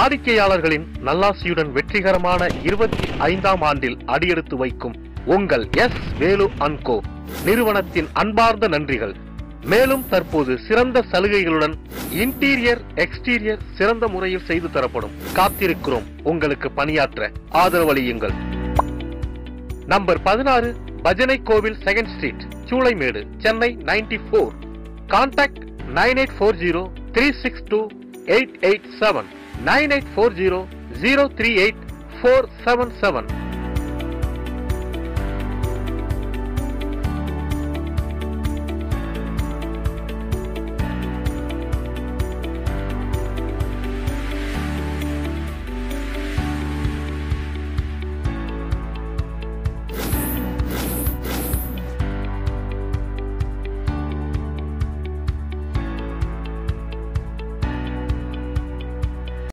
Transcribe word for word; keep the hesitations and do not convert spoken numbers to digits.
வாடிக்கையாளர்களின் நல்லாசியுடன் வெற்றிகரமான இருபத்தி ஐந்தாம் ஆண்டில் அடியெடுத்து வைக்கும் உங்கள் எஸ் வேலு அண்ட் கோ நிறுவனத்தின் அன்பார்ந்த நன்றிகள். மேலும் தற்போது சிறந்த சலுகைகளுடன் இன்டீரியர் எக்ஸ்டீரியர் சிறந்த முறையில் செய்து தரப்படும். காத்திருக்கிறோம் உங்களுக்கு பணியாற்ற ஆதரவளியுங்கள். நம்பர் பதினாறு, பஜனை கோவில், second street, Choolaimedu, Chennai ninety four. Contact nine eight four zero three six two eight eight seven, nine eight four zero zero three eight four seven seven.